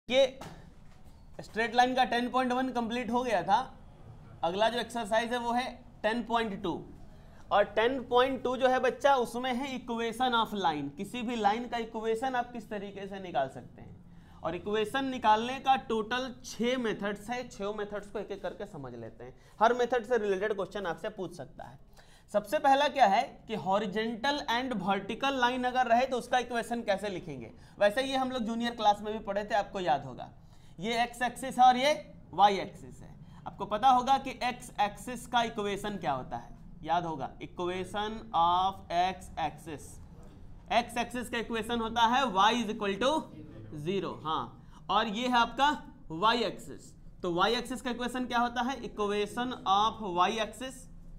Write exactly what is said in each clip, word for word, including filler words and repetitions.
कि straight line का ten point one complete हो गया था। अगला जो एक्सरसाइज है वो है टेन पॉइंट टू, और टेन पॉइंट टू जो है बच्चा उसमें है इक्वेशन ऑफ लाइन। किसी भी लाइन का इक्वेशन आप किस तरीके से निकाल सकते हैं, और इक्वेशन निकालने का टोटल छह मेथड्स है। छह मेथड्स को एक एक करके समझ लेते हैं। हर मेथड से रिलेटेड क्वेश्चन आपसे पूछ सकता है। सबसे पहला क्या है कि हॉरिजेंटल एंड वर्टिकल लाइन अगर रहे तो उसका इक्वेशन कैसे लिखेंगे। वैसे ये हम लोग जूनियर क्लास में भी पढ़े थे, आपको याद होगा। ये एक्स एक्सिस है और ये वाई एक्सिस है। आपको पता होगा कि एक्स एक्सिस का इक्वेशन क्या होता है, याद होगा। Equation of X axis, x axis का इक्वेशन होता है Y is equal to zero. हाँ, और ये है आपका वाई एक्सिस। तो वाई एक्सिस का इक्वेशन क्या होता है, equation of Y axis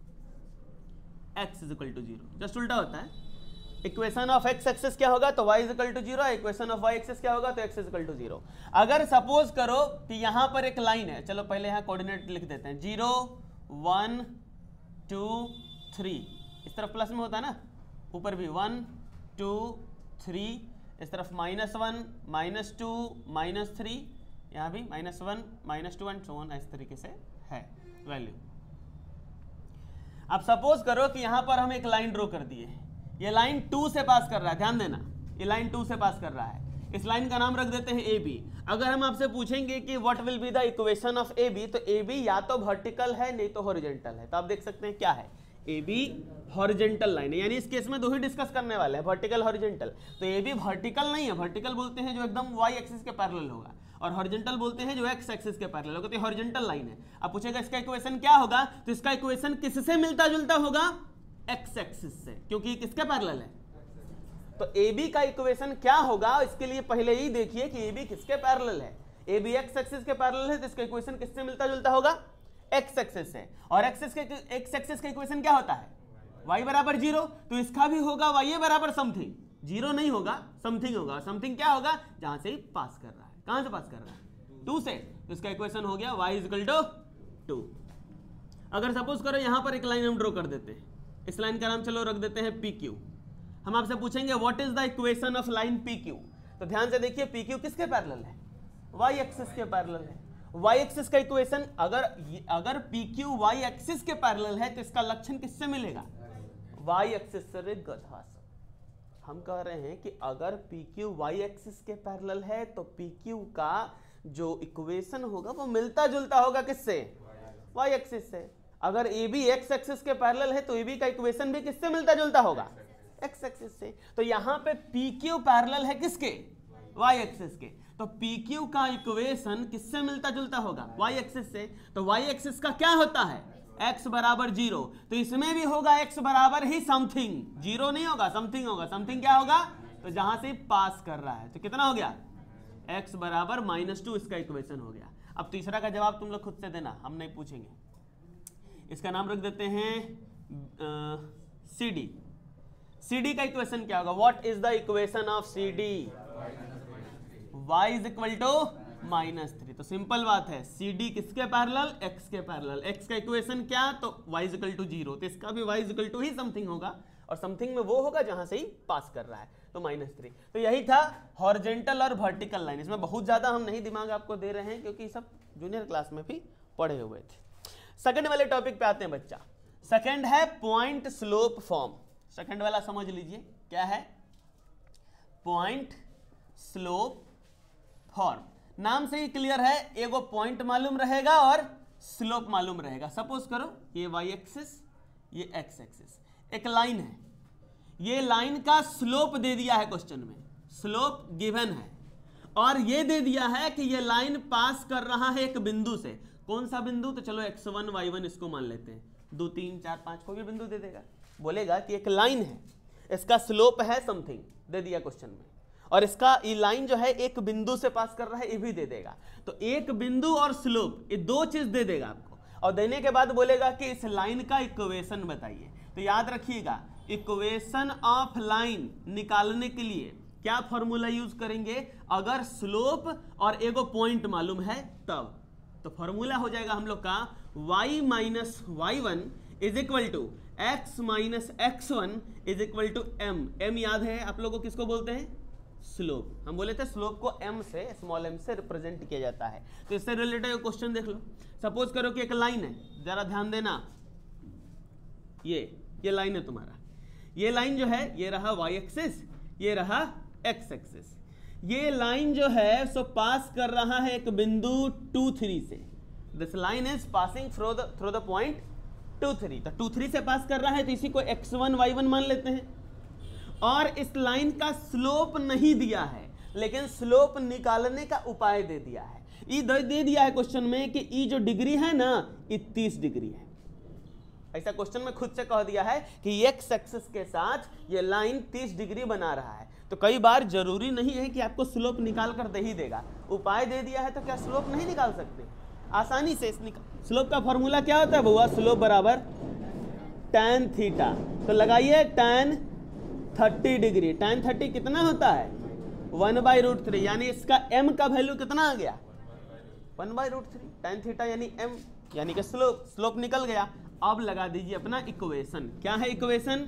x is equal to zero. Just उल्टा होता है। इक्वेशन ऑफ x एक्सिस क्या होगा तो y is equal to zero, equation of y axis क्या होगा तो x is equal to zero. अगर सपोज करो कि यहां पर एक लाइन है, चलो पहले यहां कोऑर्डिनेट लिख देते हैं, जीरो वन टू थ्री। इस तरफ प्लस में होता है ना, ऊपर भी वन टू थ्री, इस तरफ minus one minus two minus three, यहाँ भी minus one minus two and so on, इस तरीके से है वैल्यू। अब सपोज करो कि यहां पर हम एक लाइन ड्रॉ कर दिए, ये लाइन टू से पास कर रहा है, ध्यान देना, ये लाइन टू से पास कर रहा है। इस लाइन का नाम रख देते हैं ए बी। अगर हम आपसे पूछेंगे कि what will be the equation of A B, तो ए बी या तो वर्टिकल है नहीं तो हॉरिजॉन्टल है। तो आप देख सकते हैं क्या है, ए बी हॉरिजॉन्टल लाइन है, यानी इस केस में दो ही डिस्कस करने वाले हैं, वर्टिकल हॉरिजॉन्टल। तो ए बी वर्टिकल नहीं है, वर्टिकल बोलते हैं जो एकदम वाई एक्सिस के पैरेलल होगा, और हॉरिजॉन्टल बोलते हैं जो एक्स एक्सिस के पैरेलल होगा। तो हॉरिजॉन्टल लाइन है। अब पूछेगा इसका इक्वेशन क्या होगा, तो इसका इक्वेशन किससे मिलता जुलता होगा, एक्स एक्सिस से, क्योंकि किसके पैरेलल है। तो ए बी का इक्वेशन क्या होगा, इसके लिए पहले ही देखिए कि ए बी किसके पैरेलल है। ए बी एक्स एक्सिस के पैरेलल है, तो इसका इक्वेशन किससे मिलता जुलता होगा, एक्स एक्सिस से। और एक्स के एक्स एक्सिस का इक्वेशन क्या होता है, y बराबर जीरो। तो इसका भी होगा y बराबर समथिंग, जीरो नहीं होगा, समथिंग होगा। समथिंग क्या होगा, जहां से ही पास कर रहा है। कहां से पास कर रहा है, टू से। तो इसका इक्वेशन हो गया y is equal to two. अगर सपोज करो यहां पर एक लाइन हम ड्रॉ कर देते हैं, इस लाइन का नाम चलो रख देते हैं पी क्यू। हम आपसे पूछेंगे what is the equation of line P Q. तो ध्यान से देखिए पी क्यू किसके पैरेलल है, y एक्सिस के पैरेलल है। y एक्सिस का इक्वेशन अगर अगर पी क्यू y एक्सिस के पैरेलल है तो इसका लक्षण किससे मिलेगा, y एक्सिस से। रे गधा सब, हम कह रहे हैं कि अगर पी क्यू y एक्सिस के पैरेलल है तो पी क्यू का जो इक्वेशन होगा वो मिलता जुलता होगा किससे, y एक्सिस से। अगर ए बी x एक्सिस के पैरेलल है तो ए बी का इक्वेशन भी किससे मिलता जुलता होगा, x एक्सिस से। तो यहां पे पी क्यू पैरेलल है किसके, y एक्सिस के। तो पी क्यू का इक्वेशन किससे मिलता जुलता होगा, y एक्सिस से। तो y एक्सिस का क्या होता है, x बराबर जीरो। तो इसमें भी होगा x बराबर ही समथिंग, जीरो नहीं होगा, समथिंग होगा। समथिंग क्या होगा, तो जहां से पास कर रहा है। तो कितना हो गया, x बराबर माइनस टू, इसका इक्वेशन हो गया। अब तीसरा का जवाब तुम लोग खुद से देना, हम नहीं पूछेंगे। इसका नाम रख देते हैं सी डी। सी डी का इक्वेशन क्या होगा, what is the equation of C D, y is equal to minus three. तो सिंपल बात है, सी डी किसके पैरेलल, x के पैरेलल। x का इक्वेशन क्या, तो y is equal to zero. तो इसका भी y इज इक्वल टू ही समथिंग होगा, और समथिंग में वो होगा जहां से ही पास कर रहा है, तो माइनस थ्री। तो यही था हॉरिजॉन्टल और वर्टिकल लाइन। इसमें बहुत ज्यादा हम नहीं दिमाग आपको दे रहे हैं क्योंकि सब जूनियर क्लास में भी पढ़े हुए थे। सेकंड वाले टॉपिक पे आते हैं बच्चा। सेकंड है पॉइंट स्लोप फॉर्म। सेकंड वाला समझ लीजिए क्या है, पॉइंट स्लोप फॉर्म। नाम से ही क्लियर है, एगो पॉइंट मालूम रहेगा और स्लोप मालूम रहेगा। सपोज करो ये y एक्सिस, ये x एक्सिस, एक लाइन है। ये लाइन का स्लोप दे दिया है क्वेश्चन में, स्लोप गिवन है, और ये दे दिया है कि ये लाइन पास कर रहा है एक बिंदु से। कौन सा बिंदु, तो चलो एक्स वन वाई वन इसको मान लेते हैं, दो तीन चार पांच को भी बिंदु दे देगा। बोलेगा कि एक लाइन है, इसका स्लोप है समथिंग, दे दिया क्वेश्चन में, और इसका ये लाइन जो है एक बिंदु से पास कर रहा है, ये भी दे देगा। तो एक बिंदु और स्लोप, ये दो चीज दे देगा आपको, और देने के बाद बोलेगा कि इस लाइन का इक्वेशन बताइए। तो याद रखिएगा, इक्वेशन ऑफ लाइन निकालने के लिए क्या फॉर्मूला यूज करेंगे, अगर स्लोप और एगो पॉइंट मालूम है तब। तो फॉर्मूला हो जाएगा हम लोग का y minus Y one is equal to X minus x one is equal to M. M याद है आप लोगों को किसको बोलते हैं, स्लोप। हम बोले थे स्लोप को m से, स्मॉल m से रिप्रेजेंट किया जाता है। तो इससे रिलेटेड क्वेश्चन देख लो। सपोज करो कि एक लाइन है, जरा ध्यान देना, ये ये लाइन है तुम्हारा, ये लाइन जो है ये रहा y एक्सिस, ये रहा x एक्सिस। ये लाइन जो है सो पास कर रहा है एक बिंदु टू थ्री से। This line is passing through the through the point two three. तो टू थ्री से पास कर रहा है, तो इसी को एक्स वन वाई वन मान लेते हैं। और इस लाइन का स्लोप नहीं दिया है, लेकिन स्लोप निकालने का उपाय दे दिया है। ई दे दिया है क्वेश्चन में कि ई जो डिग्री है ना, ये तीस डिग्री है। ऐसा क्वेश्चन में खुद से कह दिया है कि एक्स एक्सिस के साथ ये लाइन तीस डिग्री बना रहा है। तो कई बार जरूरी नहीं है कि आपको स्लोप निकाल कर दे ही देगा, उपाय दे दिया है तो क्या स्लोप नहीं निकाल सकते आसानी से? स्लोप का फॉर्मूला क्या होता है बुआ? स्लोप बराबर tan थीटा। तो लगाइए tan thirty degree. tan thirty कितना होता है? वन बाई रूट थ्री, यानी इसका m का वैल्यू कितना आ गया? One by root three. tan theta यानी m, यानी कि स्लोप स्लोप निकल गया। अब लगा दीजिए अपना इक्वेशन। क्या है equation?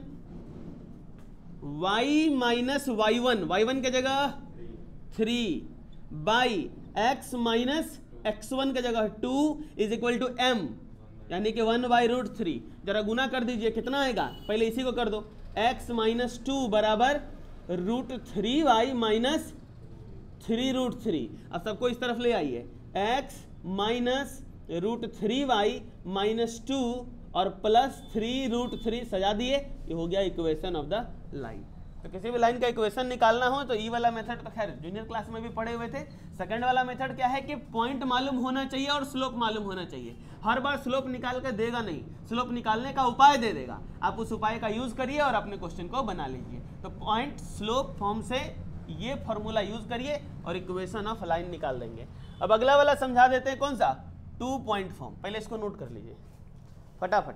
y minus Y one, y one के जगह three, by x minus x one के जगह two is equal to m, यानी कि वन बाई रूट थ्री। जरा गुना कर दीजिए, कितना आएगा? पहले इसी को कर दो। x माइनस टू बराबर root three y minus three root three. अब सबको इस तरफ ले आइए। x minus root three y minus two और प्लस थ्री रूट थ्री सजा दिए। ये हो गया इक्वेशन ऑफ द लाइन। तो किसी भी लाइन का इक्वेशन निकालना हो तो ई वाला मेथड तो खैर जूनियर क्लास में भी पढ़े हुए थे। सेकंड वाला मेथड क्या है कि पॉइंट मालूम होना चाहिए और स्लोप मालूम होना चाहिए। हर बार स्लोप निकाल कर देगा नहीं, स्लोप निकालने का उपाय दे देगा। आप उस उपाय का यूज करिए और अपने क्वेश्चन को बना लीजिए। तो पॉइंट स्लोप फॉर्म से ये फॉर्मूला यूज करिए और इक्वेशन ऑफ लाइन निकाल देंगे। अब अगला वाला समझा देते हैं, कौन सा? Two point form. पहले इसको नोट कर लीजिए फटाफट।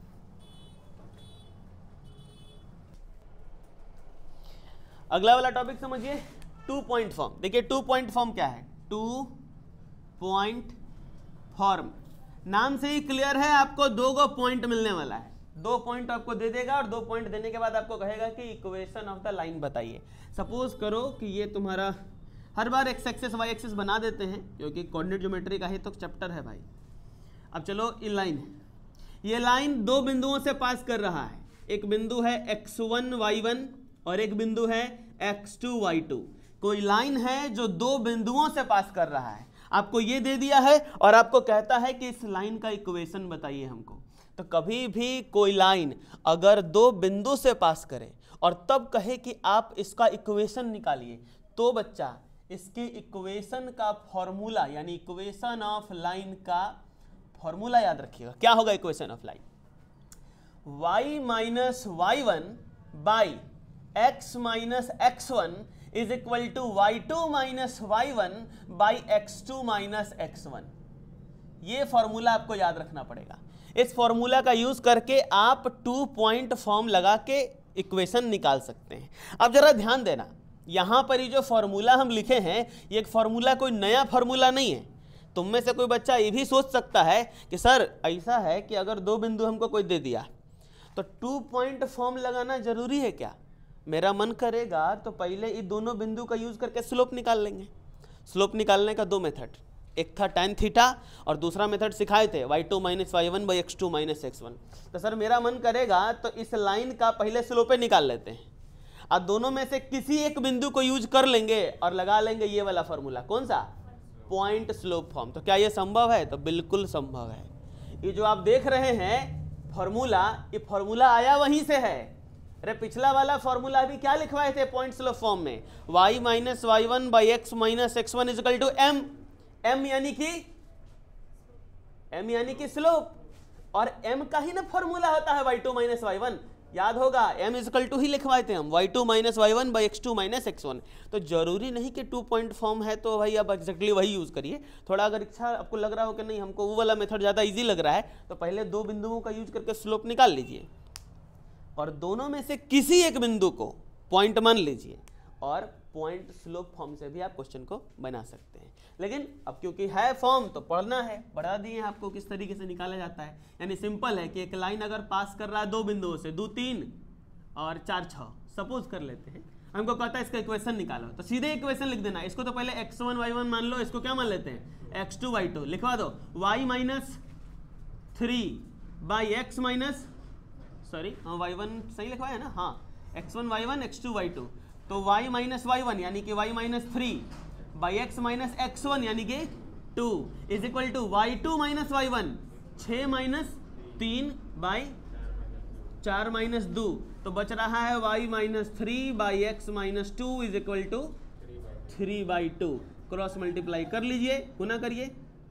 अगला वाला टॉपिक समझिए, टू पॉइंट फॉर्म। देखिए टू पॉइंट फॉर्म क्या है? टू पॉइंट फॉर्म नाम से ही क्लियर है, आपको दो गो पॉइंट मिलने वाला है। दो पॉइंट आपको दे देगा और दो पॉइंट देने के बाद आपको कहेगा कि इक्वेशन ऑफ द लाइन बताइए। सपोज करो कि ये तुम्हारा, हर बार एक्स एक्सिस वाई एक्सिस बना देते हैं क्योंकि कोऑर्डिनेट ज्योमेट्री का ही तो चैप्टर है भाई। अब चलो ये लाइन है, ये लाइन दो बिंदुओं से पास कर रहा है। एक बिंदु है एक्स वन वाई वन और एक बिंदु है एक्स टू वाई टू। कोई लाइन है जो दो बिंदुओं से पास कर रहा है, आपको ये दे दिया है और आपको कहता है कि इस लाइन का इक्वेशन बताइए हमको। तो कभी भी कोई लाइन अगर दो बिंदु से पास करे और तब कहे कि आप इसका इक्वेशन निकालिए, तो बच्चा इसके इक्वेशन का फॉर्मूला यानी इक्वेशन ऑफ लाइन का फॉर्मूला याद रखिएगा। क्या होगा equation of line? y minus Y one by x minus x one is equal to y two minus Y one by x two minus x one. ये formula आपको याद रखना पड़ेगा। इस फॉर्मूला का यूज करके आप टू पॉइंट फॉर्म लगा के इक्वेशन निकाल सकते हैं। अब जरा ध्यान देना, यहां पर ये जो फॉर्मूला हम लिखे हैं ये एक फॉर्मूला कोई नया फॉर्मूला नहीं है। तुम में से कोई बच्चा ये भी सोच सकता है कि सर ऐसा है कि अगर दो बिंदु हमको कोई दे दिया तो टू पॉइंट फॉर्म लगाना जरूरी है क्या? मेरा मन करेगा तो पहले ये दोनों बिंदु का यूज करके स्लोप निकाल लेंगे। स्लोप निकालने का दो मेथड, एक था tan थीटा और दूसरा मेथड सिखाए थे y two minus Y one by x two minus x one. तो सर मेरा मन करेगा तो इस लाइन का पहले स्लोपे निकाल लेते हैं। अब दोनों में से किसी एक बिंदु को यूज कर लेंगे और लगा लेंगे ये वाला फॉर्मूला। कौन सा? Point slope form. तो क्या ये संभव है? तो बिल्कुल संभव है। ये जो आप देख रहे हैं फॉर्मूला, ये फॉर्मूला आया वहीं से है। अरे पिछला वाला फॉर्मूला अभी क्या लिखवाए थे पॉइंट स्लोप फॉर्म में? y minus Y one by x minus x one is equal to M. M यानी कि m यानी कि स्लोप, और m का ही ना फॉर्मूला होता है y two minus Y one. याद होगा m इजकल टू ही लिखवाए थे हम, y two minus Y one by x two minus x one. तो जरूरी नहीं कि टू पॉइंट फॉर्म है तो भाई आप एक्जैक्टली वही यूज करिए। थोड़ा अगर इच्छा आपको लग रहा हो कि नहीं हमको वो वाला मेथड ज़्यादा इजी लग रहा है तो पहले दो बिंदुओं का यूज करके स्लोप निकाल लीजिए और दोनों में से किसी एक बिंदु को पॉइंट मान लीजिए और पॉइंट स्लोप फॉर्म से भी आप क्वेश्चन को बना सकते हैं। लेकिन अब क्योंकि है फॉर्म तो पढ़ना है, बढ़ा दिए आपको किस तरीके से निकाला जाता है। यानी सिंपल है कि एक लाइन अगर पास कर रहा है दो बिंदुओं से, दो तीन और चार छः सपोज कर लेते हैं, हमको कहता है इसका इक्वेशन निकालो, तो सीधे इक्वेशन लिख देना। इसको तो पहले एक्स वन वाई वन मान लो, इसको क्या मान लेते हैं एक्स टू वाई टू, लिखवा दो y minus three by x minus sorry हाँ वाई वन सही लिखवाया है ना, हाँ x one y one x two y two, तो y माइनस वाई वन यानी कि y minus three by x minus x one यानी कि two is equal to y two minus Y one, छः माइनस तीन बाई चार माइनस दो, तो बच रहा है y minus three by x minus to is equal to three by two. Cross multiply कर लीजिए, गुना करिए,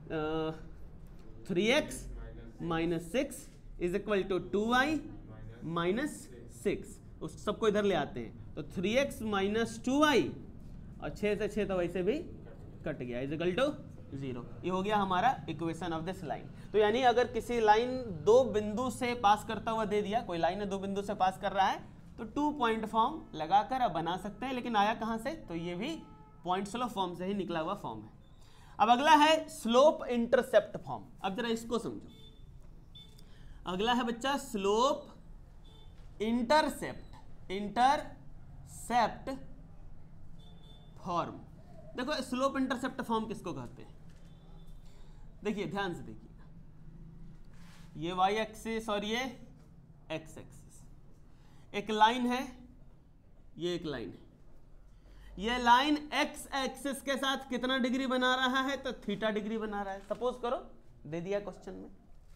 three x minus six is equal to two y minus six, उस सबको इधर ले आते हैं, तो three x minus two y और छः से छः तो वैसे भी कट गया इज इक्वल टू जीरो। ये हो गया हमारा इक्वेशन ऑफ दिस लाइन। तो यानी अगर किसी लाइन दो बिंदु से पास करता हुआ दे दिया, कोई लाइन है दो बिंदु से पास कर रहा है, तो टू पॉइंट फॉर्म लगाकर अब बना सकते हैं, लेकिन आया कहाँ से, तो ये भी पॉइंट स्लोप फॉर्म से ही निकला हुआ फॉर्म है। अब अगला है स्लोप इंटरसेप्ट फॉर्म। अब जरा इसको समझो, अगला है बच्चा स्लोप इंटरसेप्ट इंटरसेप्ट फॉर्म। देखो स्लोप इंटरसेप्ट फॉर्म किसको कहते हैं, देखिए ध्यान से देखिए, ये वाई एक्सिस और ये एक्स एक्सिस, एक लाइन है, ये एक लाइन है, ये लाइन एक्स एक्सिस के साथ कितना डिग्री बना रहा है, तो थीटा डिग्री बना रहा है, सपोज करो दे दिया क्वेश्चन में,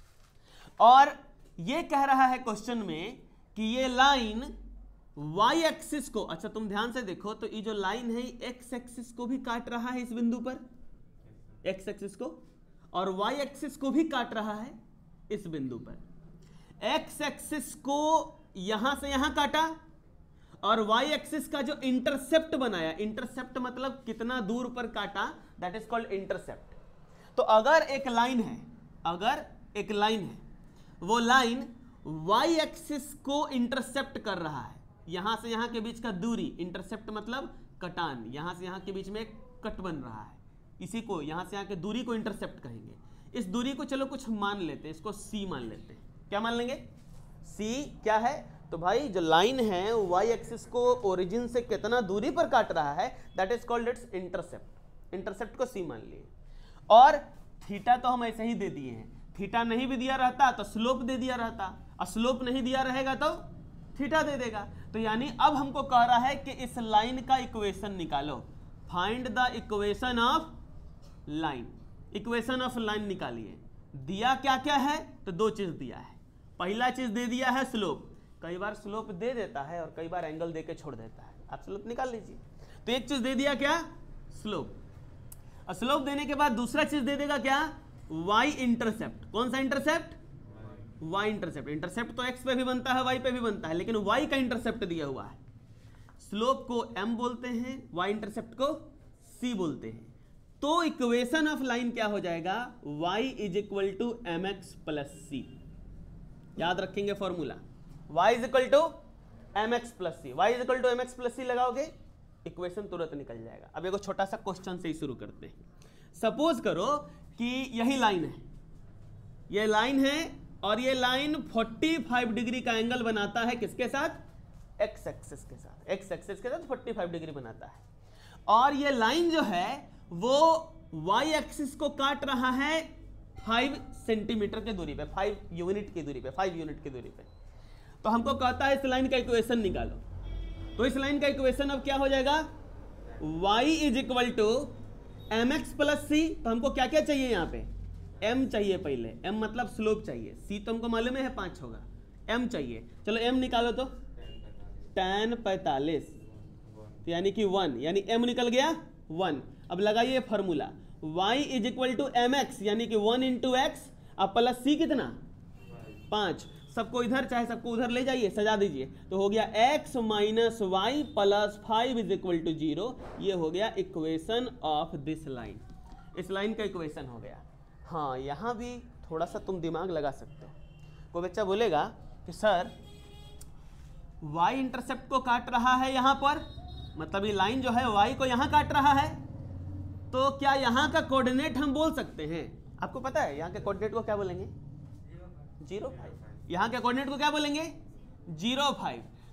और ये कह रहा है क्वेश्चन में कि ये लाइन वाई एक्सिस को, अच्छा तुम ध्यान से देखो, तो ये जो लाइन है एक्स एक्सिस को भी काट रहा है इस बिंदु पर, एक्स एक्सिस को, और वाई एक्सिस को भी काट रहा है इस बिंदु पर। एक्स एक्सिस को यहां से यहां काटा, और वाई एक्सिस का जो इंटरसेप्ट बनाया, इंटरसेप्ट मतलब कितना दूर पर काटा, दैट इज कॉल्ड इंटरसेप्ट। तो अगर एक लाइन है, अगर एक लाइन है, वो लाइन वाई एक्सिस को इंटरसेप्ट कर रहा है, यहां से यहां के बीच का दूरी, इंटरसेप्ट मतलब कटान, यहां से यहां के बीच में एक कट बन रहा है, इसी को यहां से यहां के दूरी को इंटरसेप्ट कहेंगे। इस दूरी को चलो कुछ मान लेते हैं, इसको सी मान लेते हैं। क्या मान लेंगे, सी क्या है, तो भाई जो लाइन है वाई एक्सिस को ओरिजिन से कितना दूरी पर काट रहा है, that is called it's intercept. Intercept को सी मान लिए, और थीटा तो हम ऐसे ही दे दिए हैं, थीटा नहीं भी दिया रहता तो स्लोप दे दिया रहता, और स्लोप नहीं दिया रहेगा तो थीटा दे देगा। तो यानी अब हमको कह रहा है कि इस लाइन का इक्वेशन निकालो, find the equation of line. Equation of line निकालिए। दिया क्या क्या है, तो दो चीज दिया है। पहला चीज दे दिया है स्लोप, कई बार स्लोप दे देता है और कई बार एंगल देके छोड़ देता है, आप स्लोप निकाल लीजिए। तो एक चीज दे दिया क्या, स्लोप, और स्लोप देने के बाद दूसरा चीज दे देगा क्या, वाई इंटरसेप्ट। कौन सा इंटरसेप्ट, वाई इंटरसेप्ट। इंटरसेप्ट तो एक्स पे भी बनता है, वाई पे भी बनता है, लेकिन वाई का इंटरसेप्ट दिया हुआ है। स्लोप को एम बोलते हैं, वाई इंटरसेप्ट को सी बोलते हैं। तो इक्वेशन ऑफ लाइन क्या हो जाएगा, y is equal to m x plus c. याद रखेंगे फॉर्मूला, y is equal to m x plus c. Y is equal to m x plus c लगाओगे, इक्वेशन तुरंत निकल जाएगा। अब एक छोटा सा क्वेश्चन से ही शुरू करते हैं। सपोज करो कि यही लाइन है, ये लाइन है, और ये लाइन पैंतालीस डिग्री का एंगल बनाता है किसके साथ, एक्स एक्सिस के साथ। एक्स एक्सिस के साथ पैंतालीस डिग्री बनाता है, और ये लाइन जो है वो वाई एक्सिस को काट रहा है फाइव सेंटीमीटर की दूरी पे, फाइव यूनिट की दूरी पे, फाइव यूनिट की दूरी पे। तो हमको कहता है इस लाइन का इक्वेशन निकालो। तो इस लाइन का इक्वेशन अब क्या हो जाएगा, y is equal to m x plus c. तो हमको क्या क्या चाहिए यहाँ पे, m चाहिए पहले, m मतलब स्लोप चाहिए, c तो हमको मालूम है पांच होगा, m चाहिए। चलो m निकालो, तो tan पैंतालीस, तो यानी कि वन, यानी m निकल गया वन। अब लगाइए formula, y is equal to m x यानी कि वन इंटू एक्स, अब प्लस सी कितना, पांच। सबको इधर चाहे सबको उधर ले जाइए, सजा दीजिए, तो हो गया x minus y plus five is equal to zero. ये हो गया इक्वेशन ऑफ दिस लाइन। इस लाइन का इक्वेशन हो गया। हाँ, यहाँ भी थोड़ा सा तुम दिमाग लगा सकते हो। कोई बच्चा बोलेगा कि सर y इंटरसेप्ट को काट रहा है यहाँ पर, मतलब ये लाइन जो है y को यहाँ काट रहा है, तो क्या यहाँ का कोऑर्डिनेट हम बोल सकते हैं? आपको पता है यहाँ के कोऑर्डिनेट को क्या बोलेंगे, जीरो फाइव। यहाँ के कोऑर्डिनेट को क्या बोलेंगे, जीरो फाइव।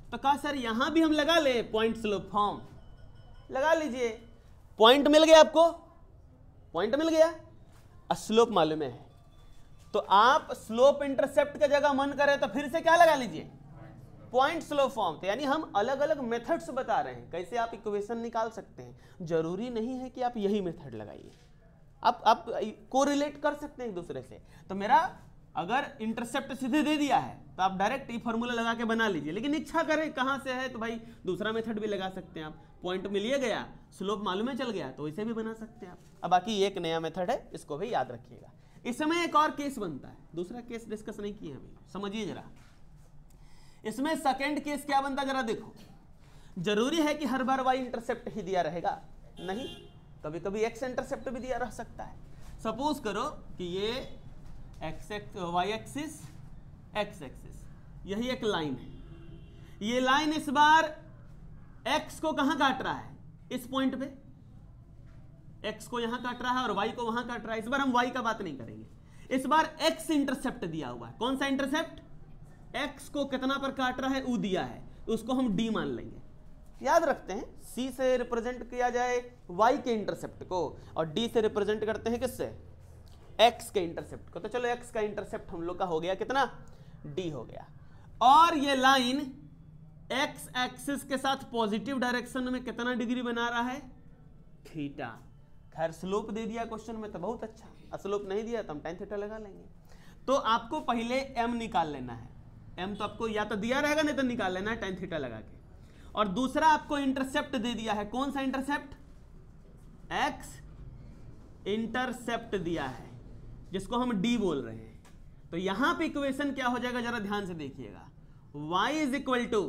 तो कहा सर यहां भी हम लगा ले पॉइंट स्लोप फॉर्म, लगा लीजिए। पॉइंट मिल गया आपको, पॉइंट मिल गया, स्लोप मालूम है, तो आप स्लोप इंटरसेप्ट की जगह मन करे तो फिर से क्या लगा लीजिए, पॉइंट स्लोप फॉर्म। तो यानी हम अलग अलग मेथड्स बता रहे हैं कैसे आप इक्वेशन निकाल सकते हैं। जरूरी नहीं है कि आप यही मेथड लगाइए, आप आप कोरिलेट कर सकते हैं एक दूसरे से। तो मेरा अगर इंटरसेप्ट सीधे दे दिया है तो आप डायरेक्ट ये फॉर्मूला लगा के बना लीजिए, लेकिन इच्छा करें कहां से है तो भाई दूसरा मेथड भी लगा सकते हैं आप। पॉइंट मिलिए गया, स्लोप मालूम है चल गया, तो इसे भी बना सकते हैं आप। अब बाकी एक नया मेथड है, इसको भी याद रखिएगा। इस समय एक और केस बनता है, दूसरा केस डिस्कस नहीं किए अभी, समझिए जरा। इसमें सेकेंड केस क्या बनता है जरा देखो। जरूरी है कि हर बार वाई इंटरसेप्ट ही दिया रहेगा, नहीं, कभी कभी एक्स इंटरसेप्ट भी दिया रह सकता है। सपोज करो कि ये x x y axis x axis, यही एक लाइन है। ये लाइन इस बार एक्स को कहां काट रहा है, इस पॉइंट पे एक्स को यहां काट रहा है और वाई को वहां काट रहा है। इस बार हम वाई का बात नहीं करेंगे, इस बार एक्स इंटरसेप्ट दिया हुआ है। कौन सा इंटरसेप्ट, एक्स को कितना पर काट रहा है वो दिया है, तो उसको हम डी मान लेंगे। याद रखते हैं सी से रिप्रेजेंट किया जाए वाई के इंटरसेप्ट को और डी से रिप्रेजेंट करते हैं किससे, एक्स के इंटरसेप्ट को। तो चलो एक्स का इंटरसेप्ट हम लोग का हो गया कितना, डी हो गया। और ये लाइन एक्स एक्सिस के साथ पॉजिटिव डायरेक्शन में कितना डिग्री बना रहा है, थीटा। खैर स्लोप दे दिया क्वेश्चन में तो बहुत अच्छा, स्लोप नहीं दिया तो हम टेन थीटा लगा लेंगे। तो आपको पहले एम निकाल लेना है, एम तो आपको या तो दिया रहेगा नहीं तो निकाल लेना है टेन थीटा लगा के। और दूसरा आपको इंटरसेप्ट दे दिया है, कौन सा इंटरसेप्ट, एक्स इंटरसेप्ट दिया है जिसको हम डी बोल रहे हैं। तो यहां पे इक्वेशन क्या हो जाएगा जरा ध्यान से देखिएगा, y is equal to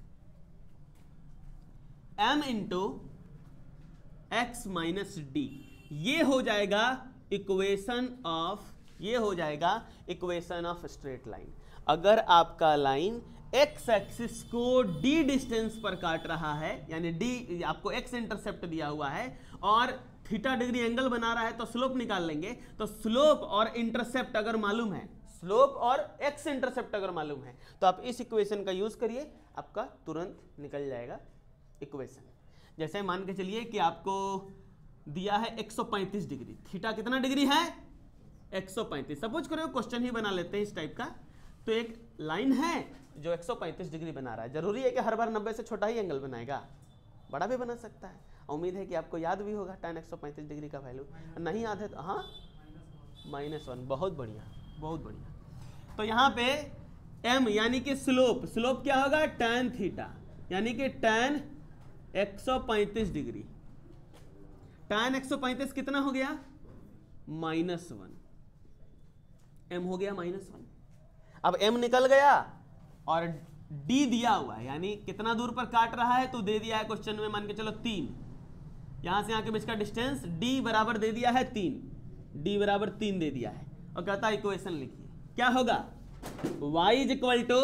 m into x minus d. ये हो जाएगा इक्वेशन ऑफ, ये हो जाएगा इक्वेशन ऑफ स्ट्रेट लाइन। अगर आपका लाइन एक्स एक्सिस को डी डिस्टेंस पर काट रहा है, यानी डी आपको एक्स इंटरसेप्ट दिया हुआ है और थीटा डिग्री एंगल बना रहा है, तो स्लोप निकाल लेंगे। तो स्लोप और इंटरसेप्ट अगर मालूम है, स्लोप और एक्स इंटरसेप्ट अगर मालूम है, तो आप इस इक्वेशन का यूज करिए, आपका तुरंत निकल जाएगा इक्वेशन। जैसे मान के चलिए कि आपको दिया है एक सौ पैंतीस डिग्री, थीटा कितना डिग्री है, एक सौ पैंतीस। सपोज करो क्वेश्चन ही बना लेते हैं इस टाइप का। तो एक लाइन है जो एक सौ पैंतीस डिग्री बना रहा है, जरूरी है कि हर बार नब्बे से छोटा ही एंगल बनाएगा, बड़ा भी बना सकता है। उम्मीद है कि आपको याद भी होगा tan एक सौ पैंतीस डिग्री का वैल्यू, नहीं याद है तो हाँ माइनस वन, बहुत बढ़िया बहुत बढ़िया। तो यहाँ पे m यानी कि स्लोप, स्लोप क्या होगा tan थीटा, यानी कि tan एक सौ पैंतीस डिग्री, tan एक सौ पैंतीस कितना हो गया, माइनस वन, m हो गया माइनस वन। अब m निकल गया और d दिया हुआ है, यानी कितना दूर पर काट रहा है तो दे दिया है क्वेश्चन में, मान के चलो तीन, यहां से यहां के बीच का डिस्टेंस d बराबर दे दिया है तीन, d बराबर तीन दे दिया है और कहता है इक्वेशन लिखिए। क्या होगा, y is equal to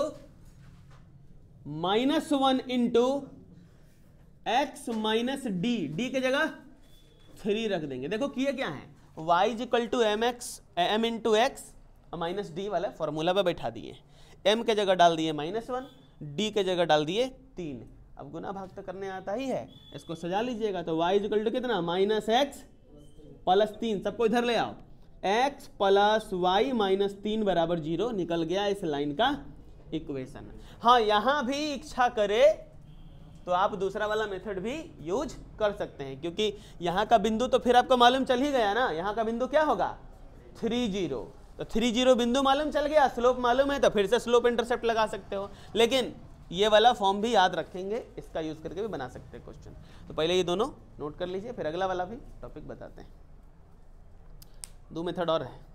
minus one into x minus d, d की जगह थ्री रख देंगे। देखो किए क्या है, y is equal to m x m into x minus d वाला फॉर्मूला पे बैठा दिए, m के जगह डाल दिए माइनस वन, d के जगह डाल दिए तीन। अब गुना भाग तो करने आता ही है, इसको सजा लीजिएगा। तो y इक्वल टू कितना, माइनस एक्स प्लस तीन, सबको इधर ले आओ, x प्लस वाई माइनस तीन बराबर जीरो, निकल गया इस लाइन का इक्वेशन। हाँ यहां भी इच्छा करे तो आप दूसरा वाला मेथड भी यूज कर सकते हैं, क्योंकि यहाँ का बिंदु तो फिर आपको मालूम चल ही गया ना, यहाँ का बिंदु क्या होगा थ्री जीरो, तो थ्री जीरो बिंदु मालूम चल गया, स्लोप मालूम है तो फिर से स्लोप इंटरसेप्ट लगा सकते हो। लेकिन ये वाला फॉर्म भी याद रखेंगे, इसका यूज करके भी बना सकते हैं क्वेश्चन। तो पहले ये दोनों नोट कर लीजिए, फिर अगला वाला भी टॉपिक बताते हैं। दो मेथड और है,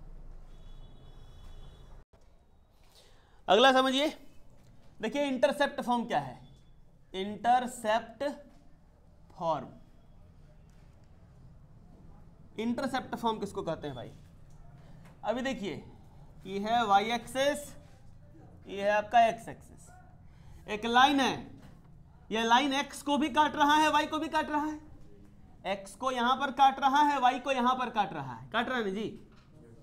अगला समझिए। देखिए इंटरसेप्ट फॉर्म क्या है, इंटरसेप्ट फॉर्म, इंटरसेप्ट फॉर्म किसको कहते हैं भाई। अभी देखिए ये है वाई एक्सिस, ये है आपका एक्स एक्सिस, एक लाइन है, यह लाइन एक्स को भी काट रहा है वाई को भी काट रहा है, एक्स को यहां पर काट रहा है वाई को यहां पर काट रहा है, काट रहा है ना जी।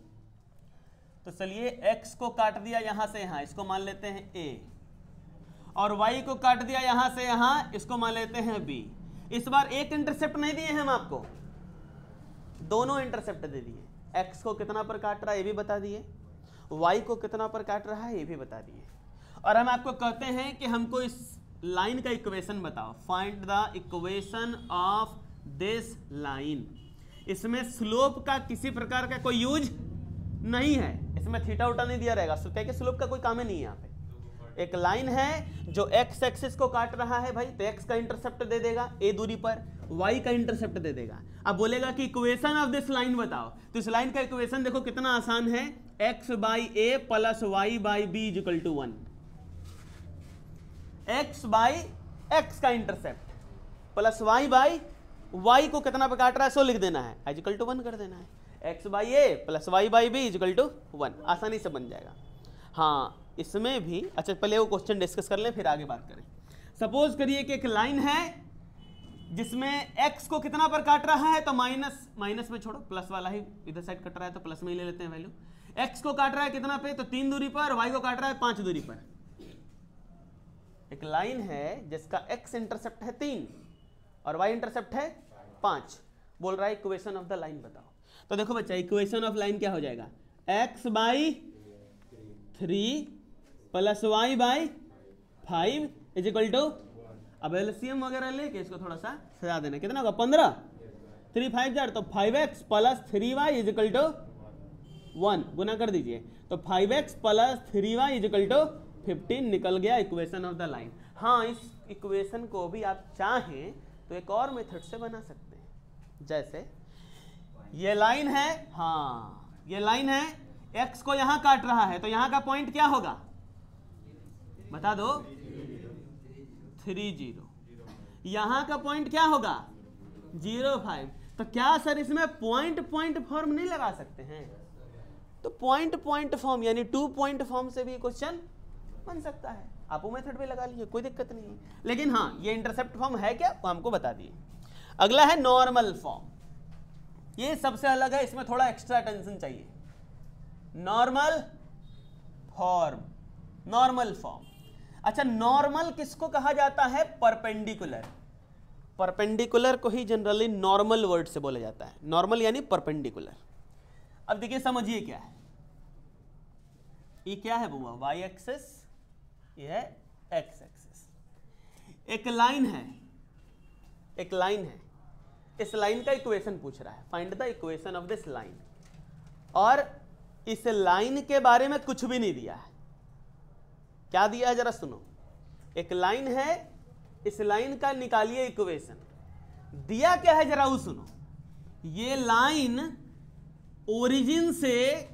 तो चलिए एक्स को काट दिया यहां से यहां, इसको मान लेते हैं ए, और y को काट दिया यहां से यहां, इसको मान लेते हैं b। इस बार एक इंटरसेप्ट नहीं दिए हैं हम आपको, दोनों इंटरसेप्ट दे दिए। x को कितना पर काट रहा है ये भी बता दिए, y को कितना पर काट रहा है ये भी बता दिए। और हम आपको कहते हैं कि हमको इस लाइन का इक्वेशन बताओ, find the equation of this line. इसमें स्लोप का किसी प्रकार का कोई यूज नहीं है, इसमें थीटा उटा नहीं दिया रहेगा, क्या कि स्लोप का कोई काम ही नहीं है। यहाँ पे एक लाइन है जो x एक्सिस को काट रहा है भाई, तो x का इंटरसेप्ट दे देगा a दूरी पर, y का इंटरसेप्ट दे देगा। अब बोलेगा कि इक्वेशन ऑफ दिस लाइन बताओ, तो इस लाइन का इक्वेशन देखो कितना आसान है, x by a plus y by b is equal to one. X by x का intercept plus y by y को कितना पे काट रहा है सो लिख देना है, इज इक्वल टू वन कर देना है। X by a plus y by b is equal to one, आसानी से बन जाएगा। हाँ इसमें भी अच्छा, पहले वो क्वेश्चन डिस्कस कर लें फिर आगे बात करें। सपोज करिए कि एक लाइन है जिसमें x को कितना पर काट रहा है, तो माइनस माइनस में छोड़ो, प्लस वाला ही इधर साइड कट रहा है तो प्लस में ही ले लेते हैं वैल्यू। x को काट रहा है कितना पे, तो तीन दूरी पर, y को काट रहा है पांच दूरी पर। एक लाइन है जिसका x इंटरसेप्ट है तीन और y इंटरसेप्ट है पांच, बोल रहा है इक्वेशन ऑफ द लाइन बताओ। तो देखो बच्चा इक्वेशन ऑफ लाइन क्या हो जाएगा, x by three plus y by five is equal to, अब एलसीएम वगैरह लेके इसको थोड़ा सा सजा देना, कितना होगा पंद्रह, थ्री फाइव जार, तो five x plus three y is equal to one, गुना कर दीजिए, तो five x plus three y is equal to fifteen निकल गया इक्वेशन ऑफ द लाइन। हाँ इस इक्वेशन को भी आप चाहें तो एक और मेथड से बना सकते हैं, जैसे ये लाइन है, हाँ ये लाइन है, x को यहां काट रहा है, तो यहां का पॉइंट क्या होगा बता दो, थ्री जीरो, यहां का पॉइंट क्या होगा जीरो फाइव। तो क्या सर इसमें पॉइंट पॉइंट फॉर्म नहीं लगा सकते हैं, तो पॉइंट पॉइंट फॉर्म यानी टू पॉइंट फॉर्म से भी क्वेश्चन बन सकता है, आप वो मेथड भी लगा लीजिए, कोई दिक्कत नहीं है। लेकिन हाँ ये इंटरसेप्ट फॉर्म है क्या वो हमको बता दिए। अगला है नॉर्मल फॉर्म, ये सबसे अलग है, इसमें थोड़ा एक्स्ट्रा अटेंशन चाहिए। नॉर्मल फॉर्म, नॉर्मल फॉर्म, अच्छा नॉर्मल किसको कहा जाता है, परपेंडिकुलर। परपेंडिकुलर को ही जनरली नॉर्मल वर्ड से बोला जाता है, नॉर्मल यानी परपेंडिकुलर। अब देखिए समझिए क्या है, ये क्या है बुआ, वाई एक्सिस, ये है एक्स एक्सिस। एक लाइन है, एक लाइन है, इस लाइन का इक्वेशन पूछ रहा है, find the equation of this line, और इस लाइन के बारे में कुछ भी नहीं दिया है। क्या दिया है जरा सुनो, एक लाइन है, इस लाइन का निकालिए इक्वेशन, दिया क्या है जरा वो सुनो। ये लाइन ओरिजिन से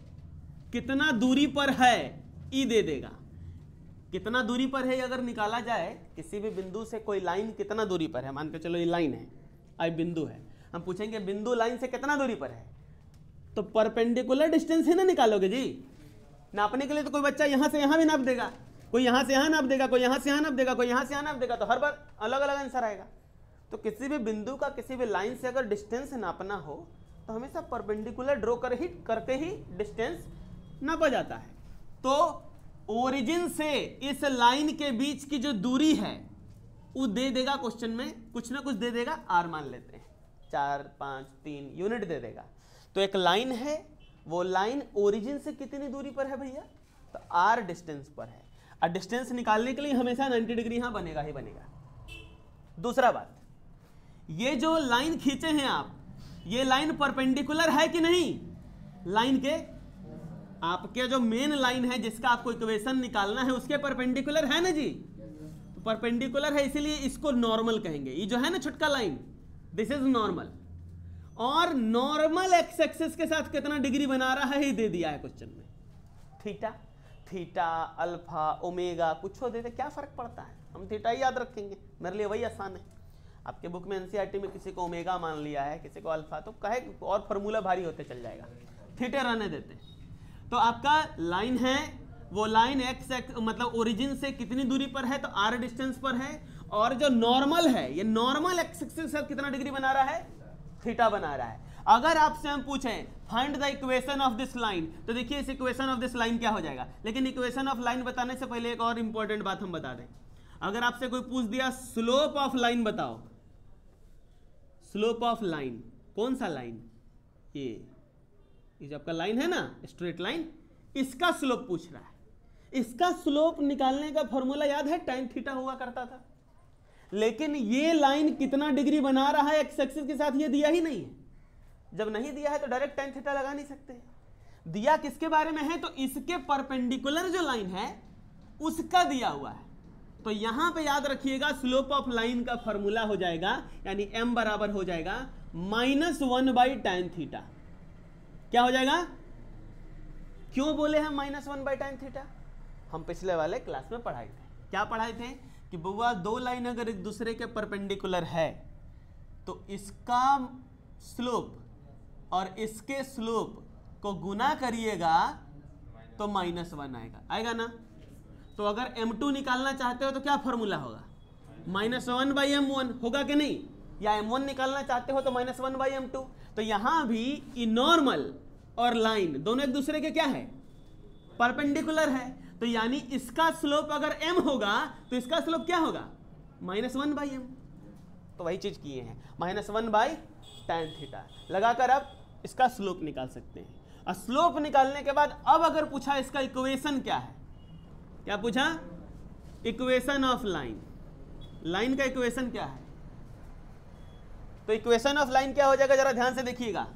कितना दूरी पर है ई दे देगा, कितना दूरी पर है अगर निकाला जाए, किसी भी बिंदु से कोई लाइन कितना दूरी पर है, मान के चलो ये लाइन है, आई बिंदु है, हम पूछेंगे बिंदु लाइन से कितना दूरी पर है, तो परपेंडिकुलर डिस्टेंस ही ना निकालोगे जी। नापने के लिए तो कोई बच्चा यहां से यहां भी नाप देगा, कोई यहां से यहां नाप देगा, कोई यहां से यहां नाप देगा, कोई यहां से यहां नाप देगा, तो हर बार अलग अलग आंसर आएगा। तो किसी भी बिंदु का किसी भी लाइन से अगर डिस्टेंस नापना हो तो हमेशा परपेंडिकुलर ड्रॉ कर ही करके ही डिस्टेंस नापा जाता है। तो ओरिजिन से इस लाइन के बीच की जो दूरी है वो दे देगा क्वेश्चन में, कुछ ना कुछ दे देगा, आर मान लेते हैं, चार पांच तीन यूनिट दे देगा। तो एक लाइन है, वो लाइन ओरिजिन से कितनी दूरी पर है भैया, तो आर डिस्टेंस पर है, और डिस्टेंस निकालने के लिए हमेशा नाइंटी डिग्री यहां बनेगा ही बनेगा। दूसरा बात, ये जो लाइन खींचे हैं आप, ये लाइन परपेंडिकुलर है कि नहीं, लाइन के आपके जो मेन लाइन है जिसका आपको इक्वेशन निकालना है उसके परपेंडिकुलर है ना जी, तो परपेंडिकुलर है इसीलिए इसको नॉर्मल कहेंगे। ये जो है ना छोटका लाइन, दिस इज नॉर्मल, और नॉर्मल एक्स एक्सिस के साथ कितना डिग्री बना रहा है ये दे दिया है क्वेश्चन में, थीटा, थीटा अल्फा ओमेगा कुछ हो देते, क्या फर्क पड़ता है, हम थीटा ही याद रखेंगे, मेरे लिए वही आसान है। आपके बुक में एनसीईआरटी में किसी को ओमेगा मान लिया है, किसी को अल्फा, तो कहे और फॉर्मूला भारी होते चल जाएगा, थीटे रहने देते। तो आपका लाइन है, वो लाइन एक्स एक्स मतलब ओरिजिन से कितनी दूरी पर है, तो आर डिस्टेंस पर है, और जो नॉर्मल है ये नॉर्मल एक्स एक्सिस के साथ कितना डिग्री बना रहा है, थीटा बना रहा है। अगर आपसे हम पूछें find the equation of this line, तो देखिए इस इक्वेशन ऑफ दिस लाइन क्या हो जाएगा। लेकिन इक्वेशन ऑफ लाइन बताने से पहले एक और इंपॉर्टेंट बात हम बता दें, अगर आपसे कोई पूछ दिया स्लोप ऑफ लाइन बताओ, स्लोप ऑफ लाइन, कौन सा लाइन, ये ये जो आपका लाइन है ना स्ट्रेट लाइन, इसका स्लोप पूछ रहा है। इसका स्लोप निकालने का फॉर्मूला याद है, tan थीटा हुआ करता था। लेकिन ये लाइन कितना डिग्री बना रहा है एक्स एक्सिस के साथ, ये दिया ही नहीं है। जब नहीं दिया है तो डायरेक्ट tan थीटा लगा नहीं सकते। दिया किसके बारे में है, तो इसके परपेंडिकुलर जो लाइन है उसका दिया हुआ है। तो यहां पे याद रखिएगा स्लोप ऑफ लाइन का फॉर्मूला हो जाएगा, यानी m बराबर हो जाएगा minus one by tan theta. क्या हो जाएगा, क्यों बोले हम minus one by tan theta, हम पिछले वाले क्लास में पढ़ाए थे। क्या पढ़ाए थे कि बुआ दो लाइन अगर एक दूसरे के परपेंडिकुलर है तो इसका स्लोप और इसके स्लोप को गुना करिएगा तो माइनस वन आएगा, आएगा ना। तो अगर एम टू निकालना चाहते हो तो क्या फॉर्मूला होगा, minus one by m one होगा कि नहीं, या एम वन निकालना चाहते हो तो minus one by m two. तो यहां भी नॉर्मल और लाइन दोनों एक दूसरे के क्या है, परपेंडिकुलर है। तो यानी इसका स्लोप अगर m होगा तो इसका स्लोप क्या होगा, माइनस वन बाई एम। तो वही चीज किए हैं, minus one by tan theta लगाकर अब इसका स्लोप निकाल सकते हैं। और स्लोप निकालने के बाद अब अगर पूछा इसका इक्वेशन क्या है, क्या पूछा, इक्वेशन ऑफ लाइन, लाइन का इक्वेशन क्या है। तो इक्वेशन ऑफ लाइन क्या हो जाएगा, जरा ध्यान से देखिएगा,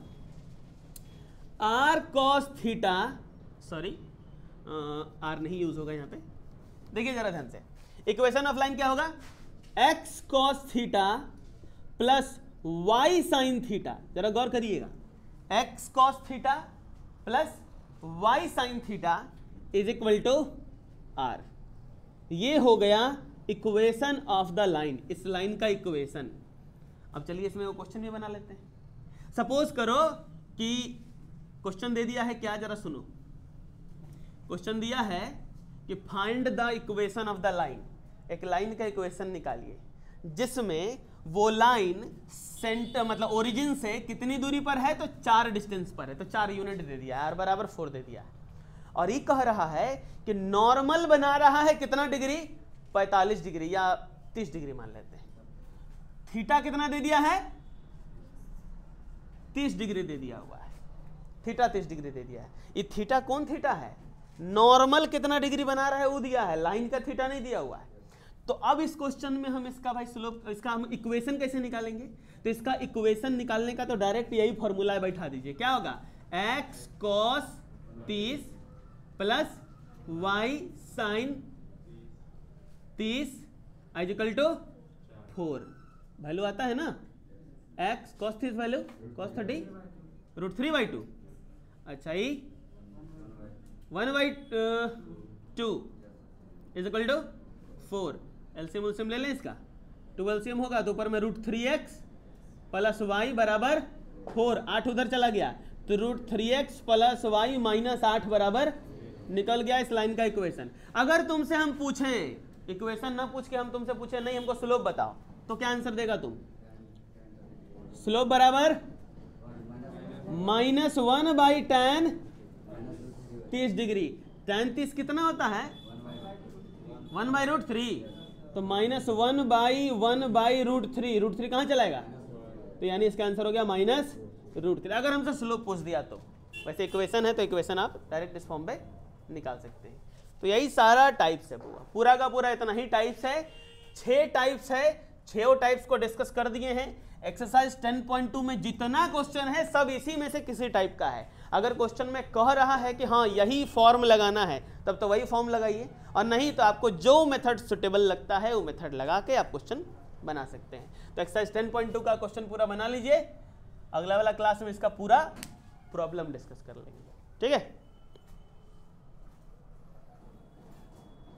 r cos theta, sorry r नहीं यूज होगा यहां पे, देखिए जरा ध्यान से, इक्वेशन ऑफ लाइन क्या होगा, x cos theta plus y sine theta. जरा गौर करिएगा, x cos theta plus y sine theta is equal to r. ये हो गया इक्वेशन ऑफ द लाइन, इस लाइन का इक्वेशन। अब चलिए इसमें वो क्वेश्चन भी बना लेते हैं। सपोज करो कि क्वेश्चन दे दिया है क्या, जरा सुनो, क्वेश्चन दिया है कि find the equation of the line, एक लाइन का इक्वेशन निकालिए जिसमें वो लाइन सेंटर मतलब ओरिजिन से कितनी दूरी पर है, तो चार डिस्टेंस पर है, तो चार यूनिट दे दिया है, आर बराबर फोर दे दिया है। और ये कह रहा है कि नॉर्मल बना रहा है कितना डिग्री, पैंतालीस डिग्री या तीस डिग्री मान लेते हैं। थीटा कितना दे दिया है, तीस डिग्री दे दिया हुआ है, थीटा तीस डिग्री दे दिया है। ये थीटा कौन थीटा है, नॉर्मल कितना डिग्री बना रहा है वो दिया है, लाइन का थीटा नहीं दिया हुआ है। तो अब इस क्वेश्चन में हम इसका भाई स्लोप, इसका हम इक्वेशन कैसे निकालेंगे, तो इसका इक्वेशन निकालने का तो डायरेक्ट यही फॉर्मूला बैठा दीजिए। क्या होगा, एक्स कॉस तीस प्लस वाई साइन तीस is equal to four. Value आता है ना, एक्स कॉस तीस value cos thirty root three by two, अच्छा ये one by two is equal to four. LCM उलसीएम ले लें इसका, टू एलसीएम होगा तो ऊपर में root three x plus y बराबर फोर, आठ उधर चला गया तो root three x plus y minus आठ बराबर निकल गया इस लाइन का इक्वेशन। अगर तुमसे हम पूछें, इक्वेशन ना पूछ के हम तुमसे पूछे नहीं हमको स्लोप बताओ, तो क्या आंसर देगा तुम, स्लोप बराबर माइनस वन बाई टेन तीस डिग्री। टेन तीस कितना होता है, वन बाई रूट थ्री, तो minus one by one by root three, root three कहाँ चलाएगा, तो यानी इसका आंसर हो गया माइनस रूट थ्री। अगर हमसे स्लोप पूछ दिया तो, वैसे इक्वेशन है तो इक्वेशन आप डायरेक्ट इस फॉर्म पे निकाल सकते हैं। तो यही सारा टाइप्स है, पूरा पूरा का पूरा इतना ही टाइप्स है, छह टाइप्स है, छह टाइप्स को डिस्कस कर दिए हैं। एक्सरसाइज टेन पॉइंट टू में जितना क्वेश्चन है सब इसी में से किसी टाइप का है। अगर क्वेश्चन में कह रहा है कि हाँ यही फॉर्म लगाना है तब तो वही फॉर्म लगाइए, और नहीं तो आपको जो मेथड सुटेबल लगता है वो मेथड लगा के आप क्वेश्चन बना सकते हैं। तो एक्सरसाइज टेन पॉइंट टू का क्वेश्चन पूरा बना लीजिए, अगला वाला क्लास में इसका पूरा प्रॉब्लम डिस्कस कर लेंगे, ठीक है।